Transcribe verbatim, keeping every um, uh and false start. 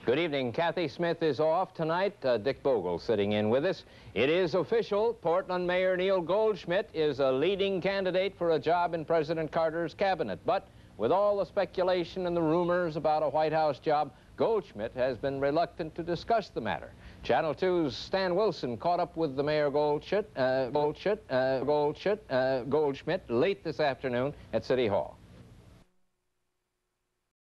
Good evening. Kathy Smith is off tonight. Uh, Dick Bogle sitting in with us. It is official. Portland Mayor Neil Goldschmidt is a leading candidate for a job in President Carter's cabinet. But with all the speculation and the rumors about a White House job, Goldschmidt has been reluctant to discuss the matter. Channel two's Stan Wilson caught up with the Mayor Goldschmidt, uh, Goldschmidt, uh, Goldschmidt, uh, Goldschmidt late this afternoon at City Hall.